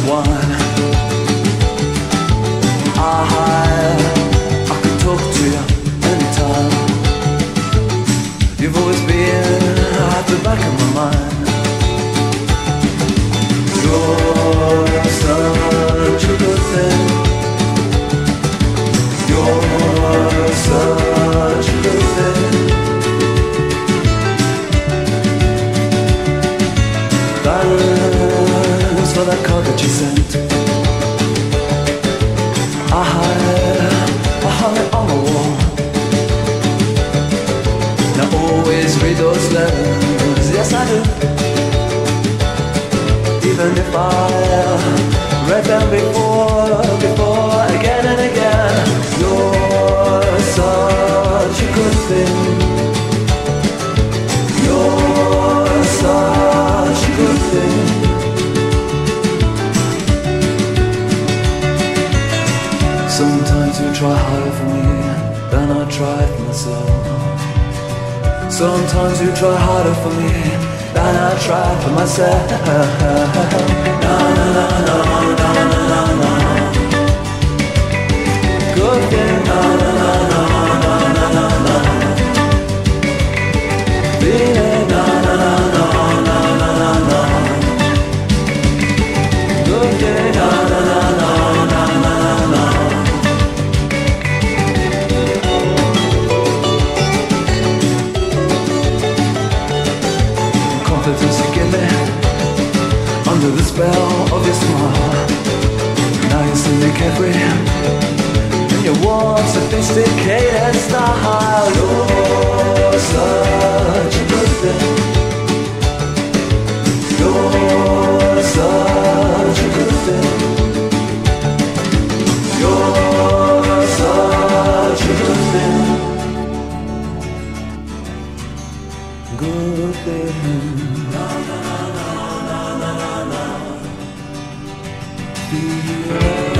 of wine. I could talk to you anytime. You've always been at the back of my mind. You're such a good thing. You're such a good thing. Thanks for that card that you sent. I hung it on the wall. Now always read those letters, yes I do. Even if I read them before, again and again. You're such a good thing. You're such a good thing. Sometimes you try harder for me than I try for myself. Sometimes you try harder for me than I try for myself. Na na na na na na na na. Good thing. Na na na na na na na na. Feeling. Na na na na na na na na. Good thing. Na na na na na na na. Confidence you give me under the spell of your smile. Now you see me carefree in your warm, sophisticated style. You're such a good thing. You're such a good thing. You're such a good thing. Good thing. Na na na na na na na.